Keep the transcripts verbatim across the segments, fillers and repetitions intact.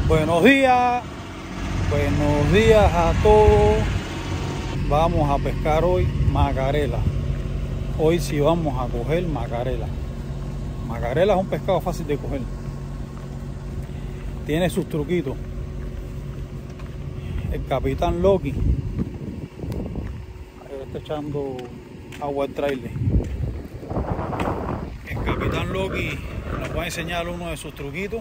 Buenos días, buenos días a todos. Vamos a pescar hoy macarela. Hoy sí vamos a coger macarela. Macarela es un pescado fácil de coger. Tiene sus truquitos. El capitán Loki ahí está echando agua al trailer. El capitán Loki nos va a enseñar uno de sus truquitos.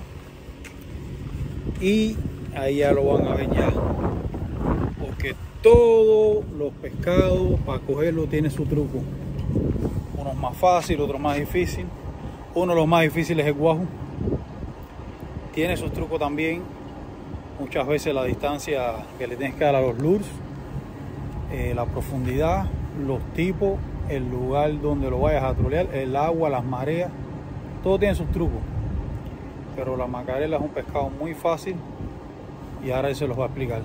Y ahí ya lo van a ver ya, porque todos los pescados para cogerlo tiene su truco. Uno es más fácil, otro más difícil. Uno de los más difíciles es el guajo. Tiene sus trucos también. Muchas veces la distancia que le tienes que dar a los lures, eh, la profundidad, los tipos, el lugar donde lo vayas a trolear, el agua, las mareas, todo tiene sus trucos. Pero la macarela es un pescado muy fácil y ahora él se los va a explicar.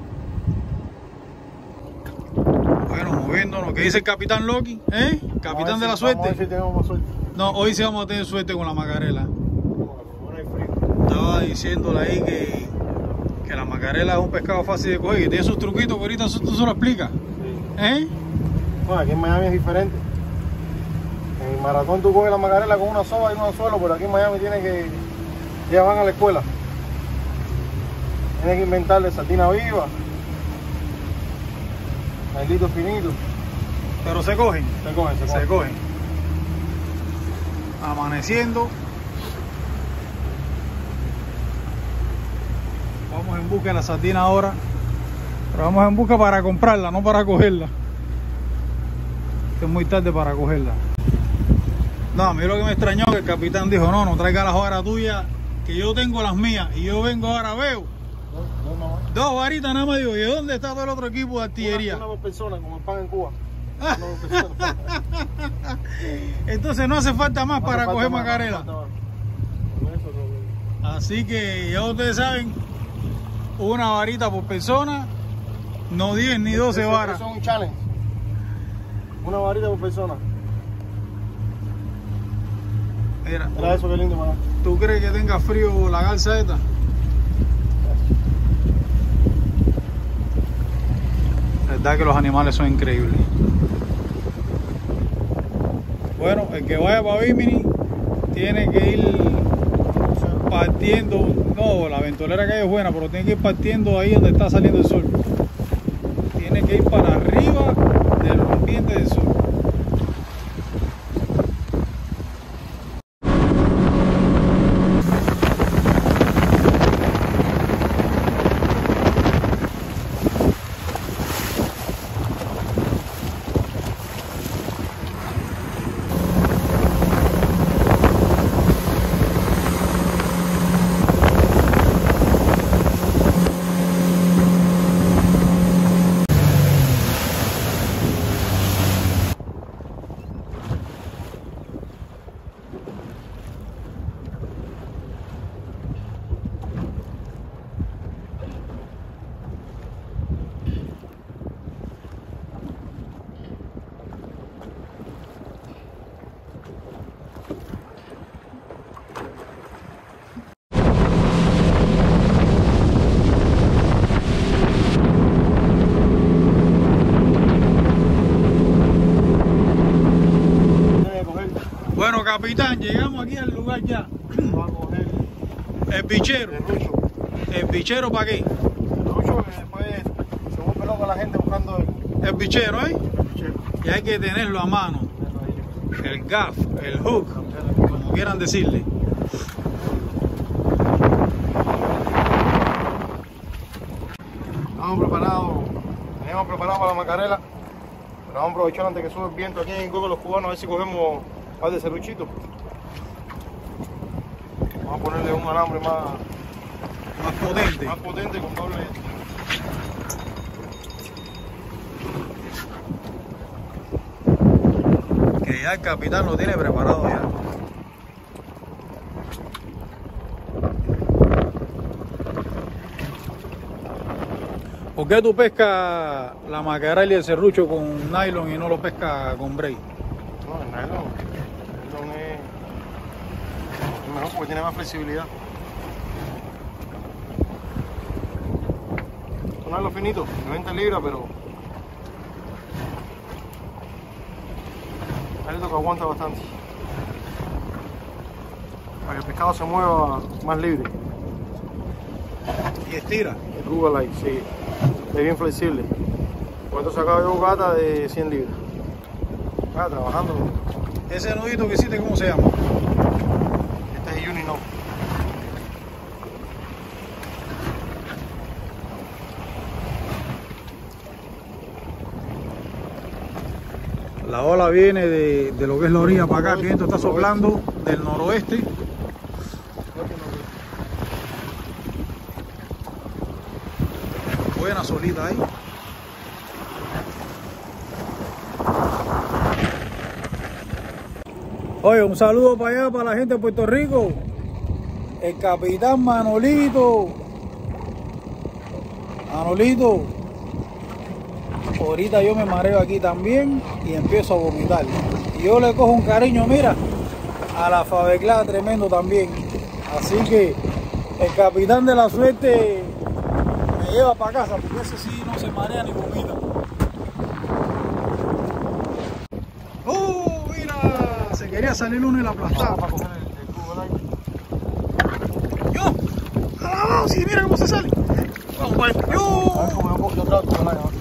Bueno, moviéndonos, ¿qué dice el capitán Loki? ¿Eh? Capitán de la suerte. Vamos a ver si tenemos suerte. No, hoy sí vamos a tener suerte con la macarela. Estaba diciéndole ahí que, que la macarela es un pescado fácil de coger, que tiene sus truquitos, que ahorita tú se lo explicas. Sí. ¿Eh? Bueno, aquí en Miami es diferente. En el maratón tú coges la macarela con una soga y un anzuelo, pero aquí en Miami tiene que... ya van a la escuela. Tienes que inventarle sardina viva, malditos finitos. Pero se cogen. Se cogen, se cogen. Se cogen. Amaneciendo. Vamos en busca de la sardina ahora. Pero vamos en busca para comprarla, no para cogerla. Es muy tarde para cogerla. No, a mí lo que me extrañó que el capitán dijo, no, no traiga las varas tuyas, que yo tengo las mías. Y yo vengo ahora, veo No, no, no. dos varitas nada más, digo, ¿y dónde está todo el otro equipo de artillería? Una, una por persona, como el pan en Cuba. Una por persona. Entonces no hace falta más No para hace coger falta más, macarela. no hace falta más. Con eso lo- Así que ya ustedes saben, una varita por persona, no diez ni doce Eso- varas. Eso es un challenge. Una varita por persona. Mira, Mira eso, qué lindo, man. ¿tú crees que tenga frío la garza esta? La verdad que los animales son increíbles. Bueno, el que vaya para Bimini tiene que ir partiendo. No, la ventolera que hay es buena, pero tiene que ir partiendo ahí donde está saliendo el sol. Tiene que ir para arriba del rompiente del sol. Bueno, capitán, llegamos aquí al lugar ya. Va a coger El bichero. el rucho. ¿El bichero para qué? El rucho que después se vuelve loco la gente buscando el, El bichero, ¿eh? el bichero. Y hay que tenerlo a mano. El gaff, el hook, como quieran decirle. Estamos preparados, teníamos preparado para la macarela, pero vamos a aprovechar antes que sube el viento aquí en Coco los cubanos, a ver si cogemos un par de serruchitos. Vamos a ponerle un alambre más, Más potente. más potente con doble. Que ya el capitán lo tiene preparado ya. ¿Por qué tú pescas la macarela y el serrucho con nylon y no lo pescas con braid? No, el nylon, el nylon es, es mejor porque tiene más flexibilidad. ponerlo finito, de veinte libras, pero esto que aguanta bastante para que el pescado se mueva más libre y estira. el Google Light, sí, es bien flexible. Por esto sacaba yo gata de cien libras. Ah, trabajando. Ese nudito que hiciste, ¿cómo se llama? Este es Unino. La ola viene de, de lo que es la orilla para acá, el viento está soplando del noroeste. Buena solita ahí. Oye, un saludo para allá, para la gente de Puerto Rico. El capitán Manolito. Manolito. Ahorita yo me mareo aquí también y empiezo a vomitar. Y yo le cojo un cariño, mira, a la Faveclá tremendo también. Así que el capitán de la suerte me lleva para casa, porque ese sí no se marea ni vomita. ¡Oh, mira! Se quería salir uno y la aplastaba. Para coger el, el Google Light. ¡Yo! ¡Ah, sí! ¡Mira cómo se sale! ¡Vamos, pues! ¡Yo! A ver cómo yo cojo yo trato Google Light.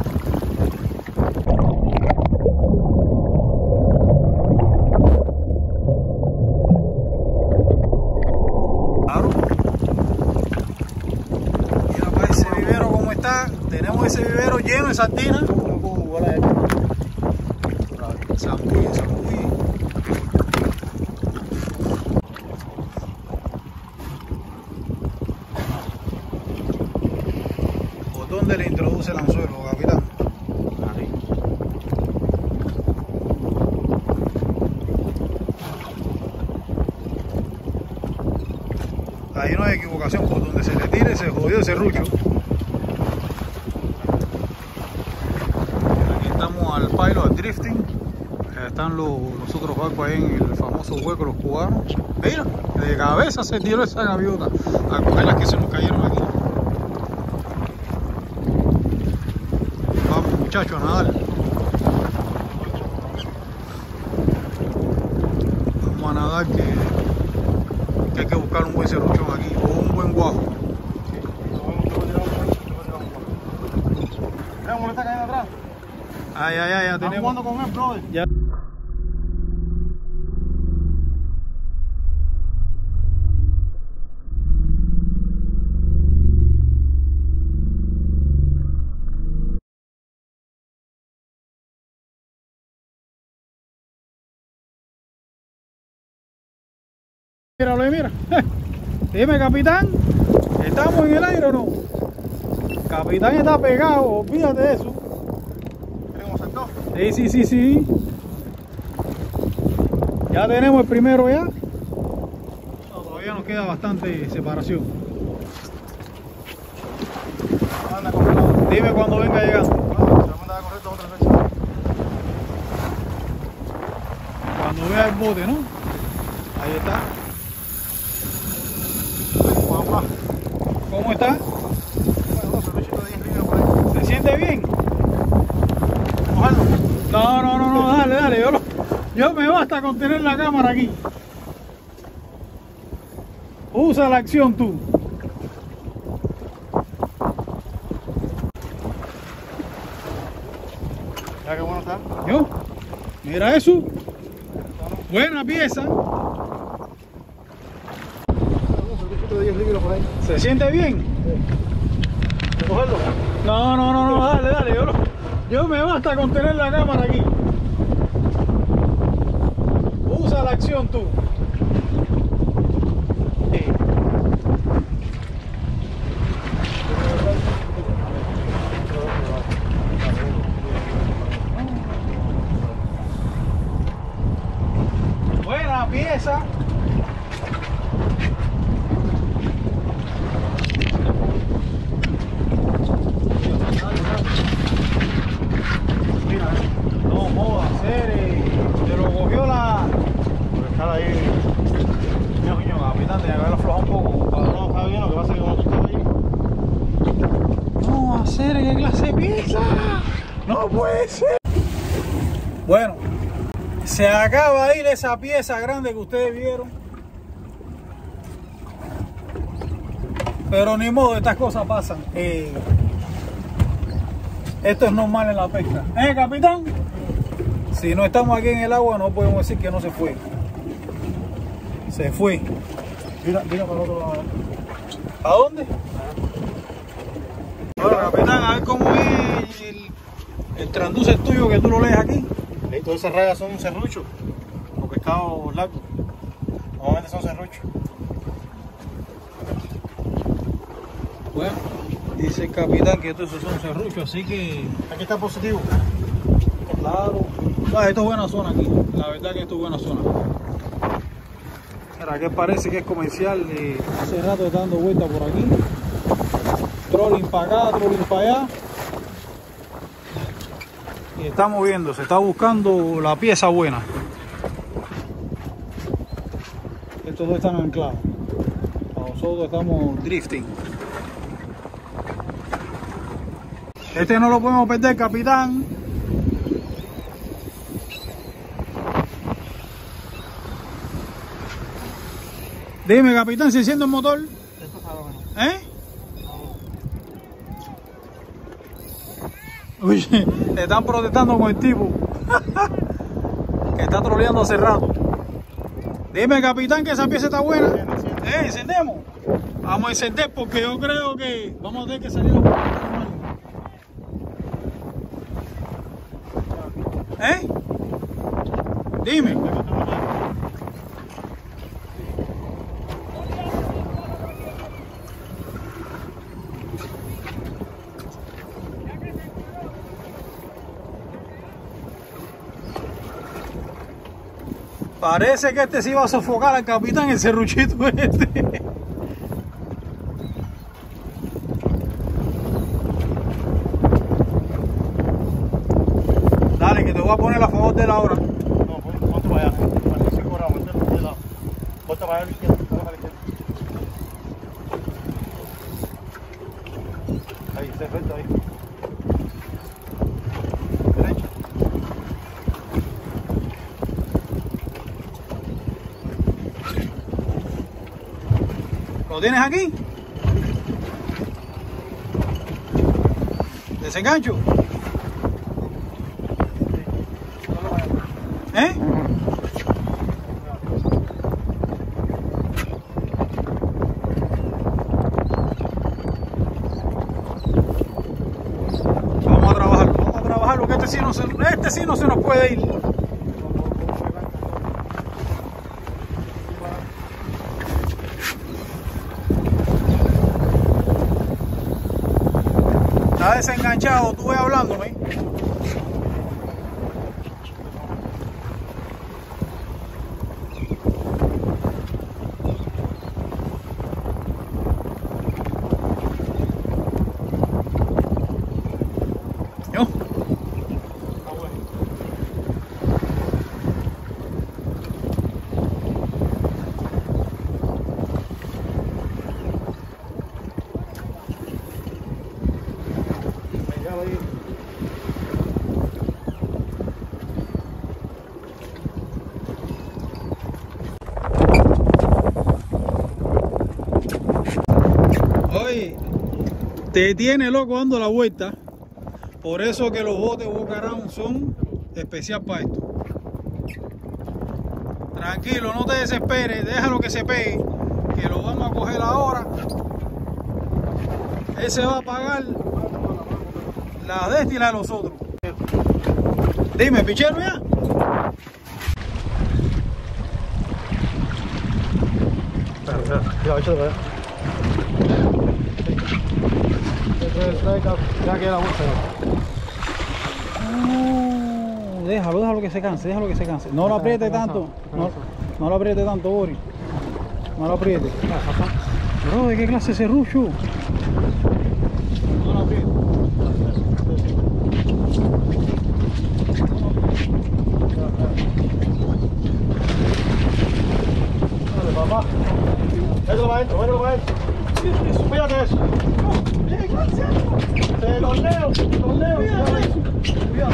Tenemos ese vivero lleno de sardinas. Zambuye, zambuye. ¿Por dónde le introduce el anzuelo, capitán? Ahí. Ahí no hay equivocación, por donde se le tire se jodió ese rucho. Al pailo, al drifting. Están los, los otros barcos ahí en el famoso hueco, los cubanos. Mira, de cabeza se tiró esa gaviota a coger las que se nos cayeron aquí. Vamos, muchachos, a nadar. Vamos a nadar, que, que hay que buscar un buen serruchón aquí o un buen guajo. Mira cómo le está cayendo atrás. Ay, ay, ay, ya tenemos. Jugando con él, brother. Ya. Míralo, mira. Dime, capitán, ¿estamos en el aire o no? Capitán está pegado, olvídate de eso. Sí, sí, sí, sí. Ya tenemos el primero ya. No, todavía nos queda bastante separación. Dime cuando venga llegando. Cuando vea el bote, ¿no? Ahí está. ¿Cómo está? ¿Se siente bien? No, no, no, no, dale, dale, yo, lo, yo me basta con tener la cámara aquí. Usa la acción tú. Ya que bueno está. Yo, mira eso. Buena pieza. ¿Se siente bien? ¿Cogerlo? No, no, no, no, dale, dale, yo, lo, yo me basta con tener la cámara aquí. Usa la acción tú. Sí. Buena pieza. Mira, No jodas, Cere. Te lo cogió la... por estar ahí. No puede ser. Bueno, se acaba de ir esa pieza grande que ustedes vieron. Pero ni modo, estas cosas pasan. Eh, esto es normal en la pesca. ¿Eh, capitán? Si no estamos aquí en el agua, no podemos decir que no se fue. Se fue. Mira, mira para el otro lado. ¿A dónde? Bueno, capitán, a ver cómo es el, el transducer tuyo que tú lo lees aquí. Y todas esas rayas son serruchos, o pescados largos. Normalmente son serruchos. Bueno, dice el capitán que todos esos son serruchos, así que... Aquí está positivo. Claro. Ah, esto es buena zona aquí. La verdad que esto es buena zona. Mira, que parece que es comercial. Eh, hace rato está dando vueltas por aquí. Trolling para acá, trolling para allá. Y está moviendo, se está buscando la pieza buena. Estos dos están anclados. Nosotros estamos drifting. Este no lo podemos perder, capitán. Dime, capitán, ¿se enciende el motor? ¿Eh? Uy, te están protestando con el tipo que está troleando hace rato. Dime, capitán, que esa pieza está buena. ¿Eh? ¿Encendemos? Vamos a encender porque yo creo que vamos a tener que salir a buscar. ¿Eh? Dime. Parece que este sí va a sofocar al capitán, el serruchito este. Dale, que te voy a poner a favor de la hora. No, ponte para allá. Ponte para allá, ponte para allá a la izquierda. Ahí, perfecto, ahí. Derecha. ¿Lo tienes aquí? ¿Desengancho? ¿Eh? Vamos a trabajarlo, vamos a trabajarlo, que este sí no se, este sí no se nos puede ir. Está desenganchado, tú ves hablándome. Yo. Oye, te tiene loco dando la vuelta. Por eso que los botes Boca Round son especial para esto. Tranquilo, no te desesperes, déjalo que se pegue, que lo vamos a coger ahora. Él se va a pagar la de este y la de los otros. Dime, pichero ya. Ya, échale para allá. Ya queda la bolsa. No, déjalo, déjalo que se canse, déjalo que se canse. No lo apriete tanto, no, no lo apriete tanto, Boris. No lo apriete. Bro, ¿de qué clase es ese serrucho? No lo apriete. Dale, papá. Mételo para adentro, mételo para adentro. Fíjate eso. Se los leo, los leo. Cuidado, cuidado.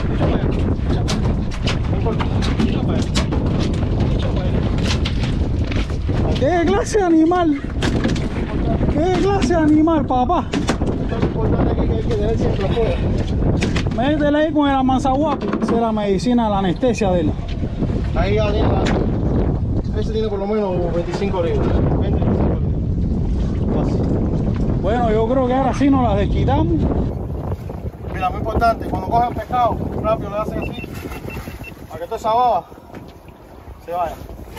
¿Qué clase de animal? ¿Qué clase de animal, papá? Lo importante es que hay que tener siempre afuera. Métele ahí con el amansaguapi. Esa es la medicina, la anestesia de él. Ahí ya tiene la... Ese tiene por lo menos veinticinco libras. veinte, veinticinco libras. Bueno, yo creo que ahora sí nos las desquitamos. Mira, muy importante, cuando cogen pescado, rápido le hacen así, para que toda esa baba se vaya.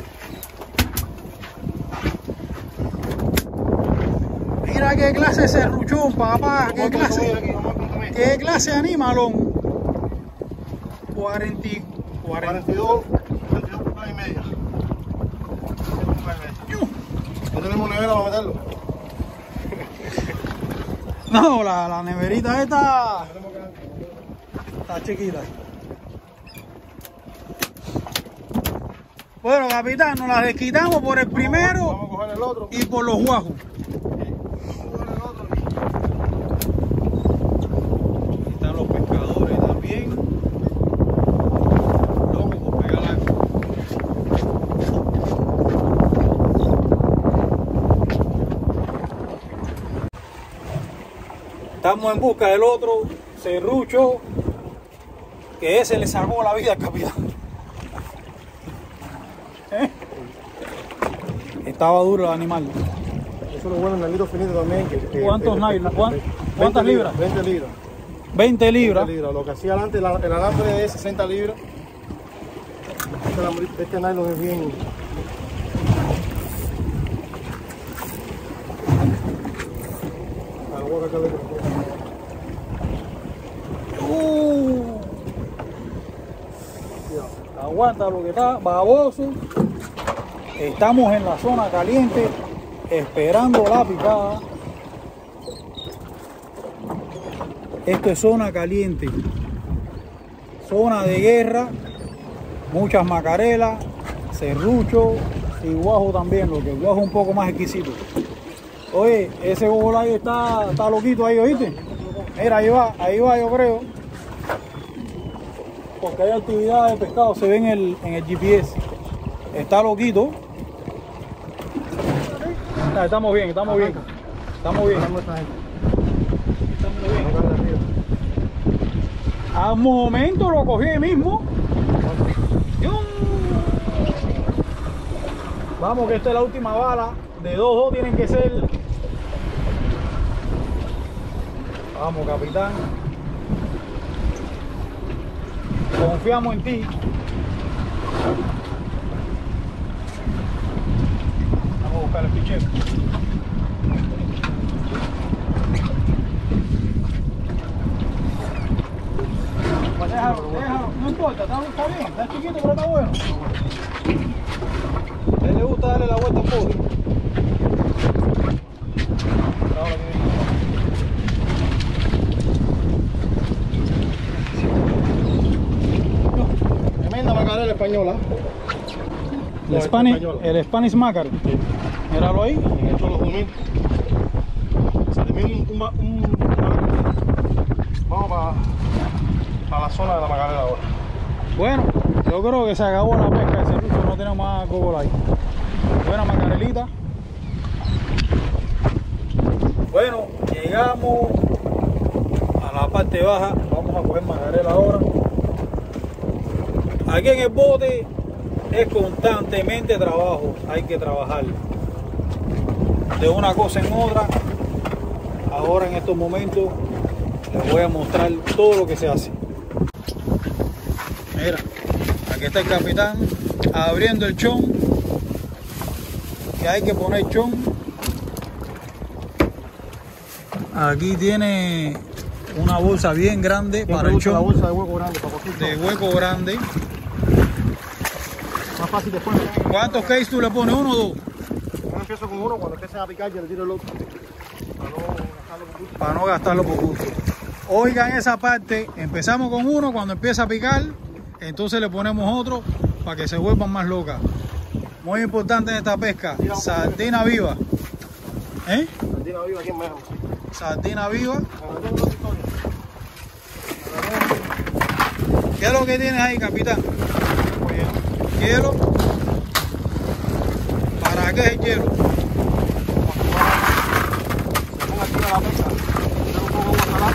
Mira qué clase de serruchón, papá. ¿Qué clase? ¿Qué clase de animalón? cuarenta, cuarenta y dos, cuarenta y dos pulgadas y media. No tenemos nevera para meterlo. No, la, la neverita esta está chiquita. Bueno, capitán, nos las desquitamos por el primero. Vamos a coger el otro. Y por los guajos. Aquí están los pescadores también. Locos por pegar algo. Estamos en busca del otro serrucho, que ese le sacó la vida al capitán. ¿Eh? Estaba duro el animal. Eso lo bueno en el hilo finito también. Que, que, ¿Cuántos que, nylon? ¿Cuántas, ¿Cuántas libras? veinte libras. veinte libras. veinte libras. Lo que hacía antes, la, el alambre es sesenta libras. Este, alambre, este nylon es bien... A la boca que le... Uh, aguanta lo que está, baboso. Estamos en la zona caliente esperando la picada. Esto es zona caliente, zona de guerra, muchas macarelas, serrucho y guajo también, lo que el guajo es un poco más exquisito. Oye, ese gogolay está, está loquito ahí, ¿oíste? Mira, ahí va, ahí va yo creo. Porque hay actividad de pescado, se ve en el, en el G P S. Está loquito. Ah, estamos bien, estamos bien. Estamos bien. Estamos bien. Al momento lo cogí ahí mismo. Vamos, que esta es la última bala. De dos dos tienen que ser. Vamos, capitán. Confiamos en ti. Vamos a buscar el pichero. Pues déjalo, déjalo, no importa, está, está bien, está chiquito pero está bueno. A él le gusta darle la vuelta un poco. Tremenda macarela española. El, no, Spanish, española. El Spanish Mackerel. Sí. Míralo ahí. En estos los domingos. Se termina un, un, un, un... Vamos para pa la zona de la macarela ahora. Bueno, yo creo que se acabó la pesca de serrucho, no tenemos más gogolay. Buena macarelita. Bueno, llegamos a la parte baja. Vamos a coger macarela ahora. Aquí en el bote es constantemente trabajo, hay que trabajar de una cosa en otra. Ahora en estos momentos les voy a mostrar todo lo que se hace. Mira, aquí está el capitán abriendo el chón, que hay que poner chón. Aquí tiene una bolsa bien grande para el chón, la bolsa de hueco grande, para de hueco grande. Más fácil después. ¿Cuántos cases tú le pones? ¿Uno o dos? Yo empiezo con uno, cuando empiecen a picar yo le tiro el otro. Para no gastarlo por gusto. Para no gastarlo por gusto. Oigan esa parte, empezamos con uno, cuando empieza a picar, entonces le ponemos otro para que se vuelvan más locas. Muy importante en esta pesca, sardina viva. ¿Eh? Sardina viva aquí en Miami. Sardina viva. ¿Qué es lo que tienes ahí, capitán? Hielo. ¿Para qué es el hielo? Se ponga aquí a la mesa. Un poco de agua salada.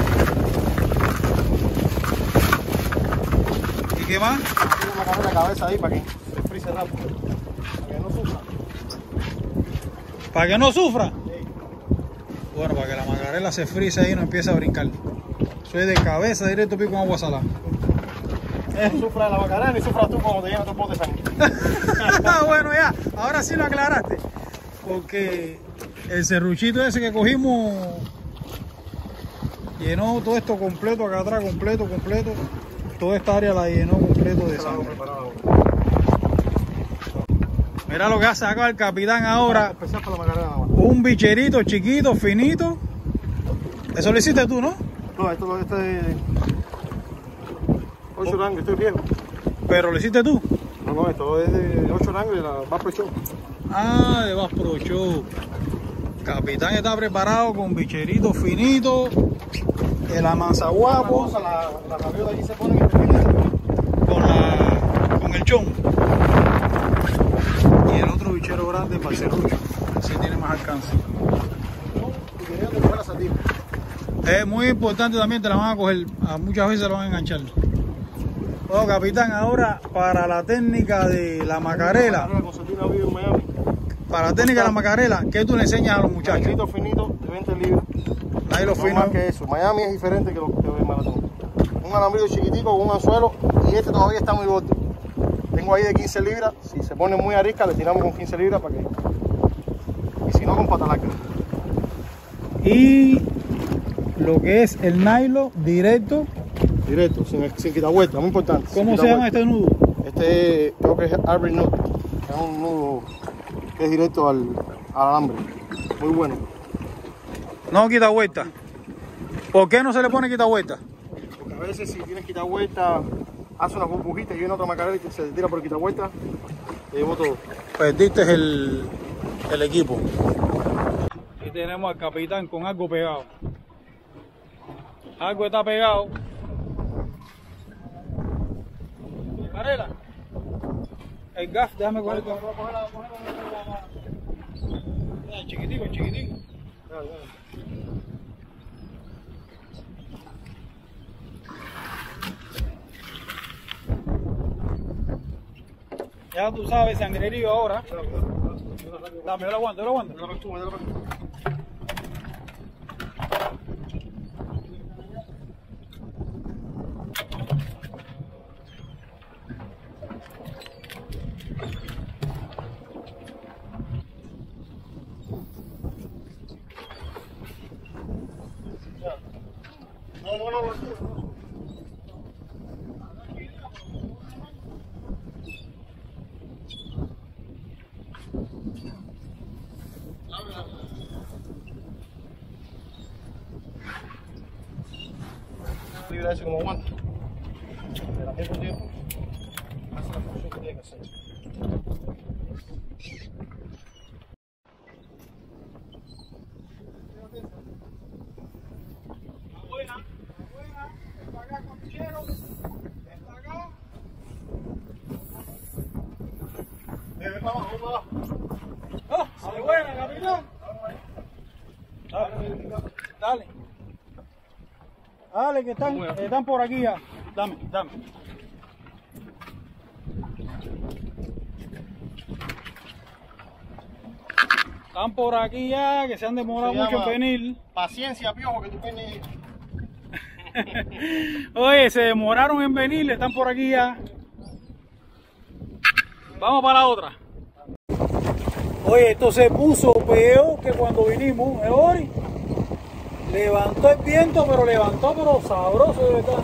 ¿Y qué más? Aquí una carrera de cabeza ahí para que se frise rápido. Para que no sufra. ¿Para que no sufra? Sí. Bueno, para que la macarela se frise ahí y no empiece a brincar. Soy de cabeza directo pico con agua salada. No sufra de la macarena ni sufras tú cuando te llenas tu pote de sangre. Bueno, ya, ahora sí lo aclaraste. Porque el serruchito ese que cogimos llenó todo esto completo, acá atrás, completo, completo. Toda esta área la llenó completo de sangre. Mira lo que hace acá el capitán ahora. Especial para la macarena. Un bicherito chiquito, finito. Eso lo hiciste tú, ¿no? No, esto lo este es ocho rangos, estoy viejo. Pero lo hiciste tú. No, no, esto es de ocho rangos y la Bass Pro Shop. Ah, de Bass Pro Shop. Capitán está preparado con bicherito finito. El amansaguapo. La, la rabiota aquí se pone en el con la con el chón. Y el otro bichero grande para el serrucho. Así tiene más alcance. Es muy importante también, te la van a coger. A muchas veces lo van a enganchar. Bueno, capitán, ahora para la técnica de la macarela. Para la técnica de la macarela, ¿qué tú le enseñas a los muchachos? Finito, finito, de veinte libras. Ahí lo No fino. más que eso. Miami es diferente que lo que ve en Maratón. Un alambrido chiquitico con un anzuelo y este todavía está muy gordo. Tengo ahí de quince libras. Si se pone muy arisca, le tiramos con quince libras para que. Y si no, con patalaca. Y lo que es el nylon directo. Directo, sin, sin quitar vuelta, muy importante. ¿Cómo se llama este nudo? Este creo que es Arbor Nut. Es un nudo que es directo al, al alambre. Muy bueno. No quita vuelta. ¿Por qué no se le pone quita vuelta? Porque a veces si tienes quita vuelta, hace una burbujita y viene otra macarena y se tira por quita vuelta. Te llevo todo. Perdiste el, el equipo. Aquí tenemos al capitán con algo pegado. Algo está pegado. Macarela. El gas, déjame coger. Chiquitico, chiquitico. Ya tú sabes, sangrerío ahora. Dame, yo lo aguanto, yo lo aguanto. No, no, no, no. Libra ese como aguanta. Pero al mismo tiempo hace la función que tiene que hacer. Buena, buena, está acá con bichero, está acá. Ven para abajo, para abajo. ¡Ah! ¡Sale buena, capitán! Dale, dale. Dale, que están, están por aquí ya. Dame, dame. Están por aquí ya, que se han demorado Se mucho en llama venir. Paciencia, piojo, que tú tienes. Oye, se demoraron en venir, están por aquí ya. Vamos para la otra. Oye, esto se puso peor que cuando vinimos, ¿eh, Ori? Levantó el viento, pero levantó, pero sabroso de verdad.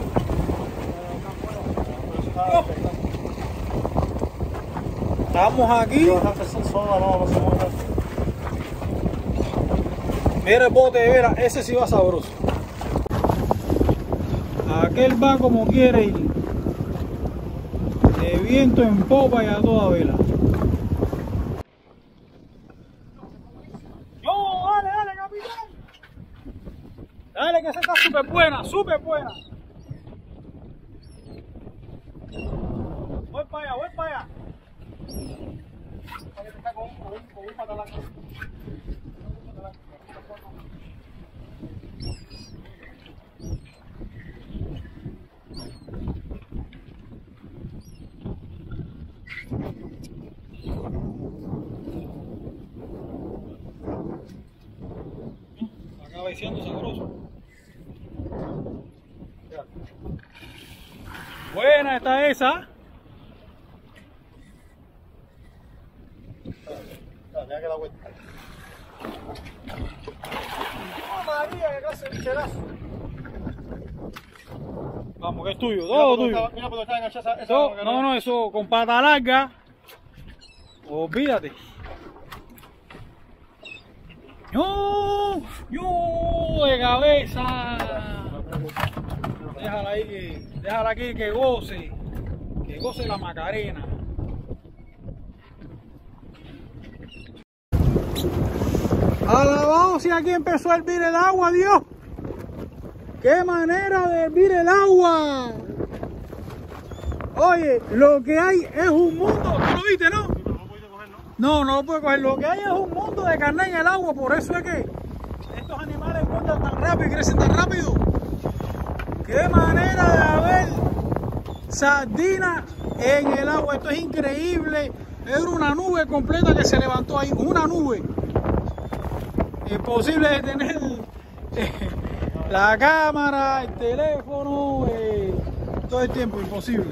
Oh. Estamos aquí. Mira el bote de vera, ese sí va sabroso. Aquel va como quiere ir. De viento en popa y a toda vela. ¡Yo, dale, dale! Dale, que esa está súper buena, súper buena. Voy para allá, voy para allá. Para que está con, con, con un patalán. Acaba siendo sabroso. Buena está esa. Deja que la vuelta. ¡Oh, María, que casi bicherazo! Vamos, que es tuyo, todo tuyo. Estaba, mira, pero está enganchada esa, esa No, vaca, no, no, eso con pata larga. Olvídate. ¡No! ¡No! ¡De cabeza! Déjala ahí, que, déjala aquí que goce. Que goce la Macarena. Alabado si aquí empezó a hervir el agua, Dios. ¡Qué manera de hervir el agua! Oye, lo que hay es un mundo, ¿tú lo viste, no? No, no lo puedo coger. Lo que hay es un mundo de carne en el agua, por eso es que estos animales engordan tan rápido y crecen tan rápido. ¡Qué manera de haber sardinas en el agua! Esto es increíble. Era una nube completa que se levantó ahí, una nube. Imposible de tener eh, la cámara, el teléfono, eh, todo el tiempo, imposible.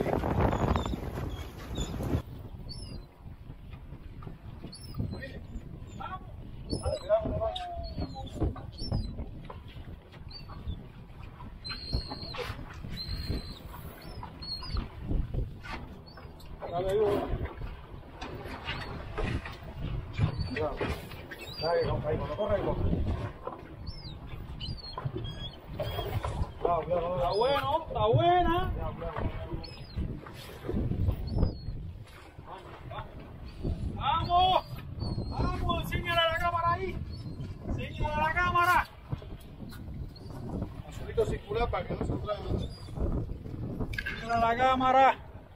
Está bueno, está buena. Vamos, vamos, enséñale a la cámara ahí. Enséñale a la cámara. Azulito circular para que no se traiga. Enséñale a la cámara.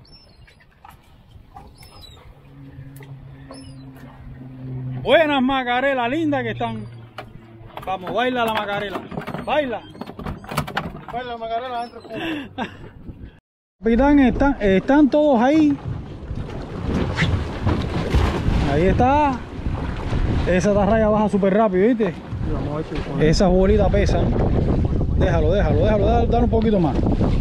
Buenas macarelas, lindas que están. Vamos, baila la macarela. Baila. Baila la macarena adentro. Capitán, están, están todos ahí. Ahí está. Esa tarraya baja súper rápido, ¿viste? Esas bolitas pesan. Déjalo, déjalo, déjalo, déjalo, dale un poquito más.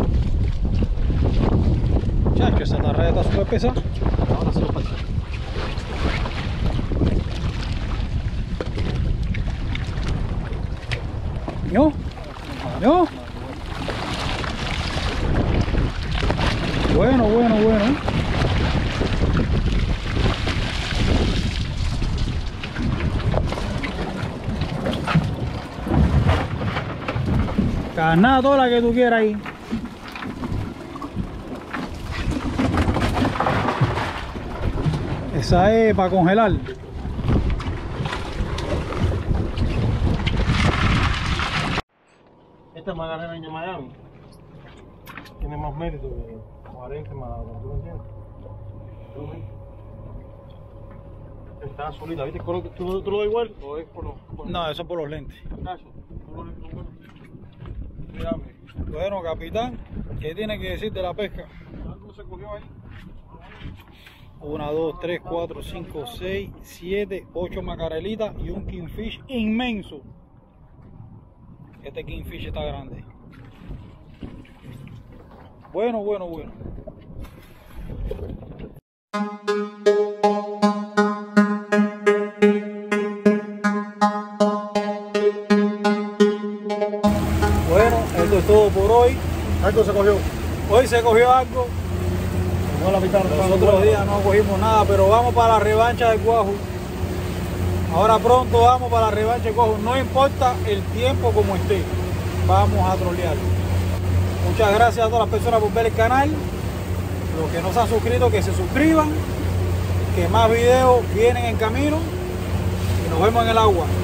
Chacho, esa tarraya está súper pesada. Ahora se lo pasa. ¿No? ¿No? Bueno, bueno, bueno. Carnada toda la que tú quieras ahí. Esa es para congelar. Esta macarena en Miami tiene más mérito que cuarenta más, ¿tú me entiendes? Está azulita, ¿viste? ¿Tú, tú, tú lo ves igual o es por los...? Por No, eso es por los lentes. ¿Acaso? ¿Tú lo ves igual? Mírame. Bueno, capitán, ¿qué tiene que decir de la pesca? Algo se cogió ahí. Una, dos, tres, cuatro, cinco, seis, siete, ocho macarelitas y un kingfish inmenso. Este kingfish está grande. Bueno, bueno, bueno. Bueno, esto es todo por hoy. Algo se cogió. Hoy se cogió algo. No la mitad, Los otros días no cogimos nada, pero vamos para la revancha del Guaju. Ahora pronto vamos para la revancha del Guaju. No importa el tiempo como esté, vamos a trolear. Muchas gracias a todas las personas por ver el canal. Los que no se han suscrito, que se suscriban. Que más videos vienen en camino. Y nos vemos en el agua.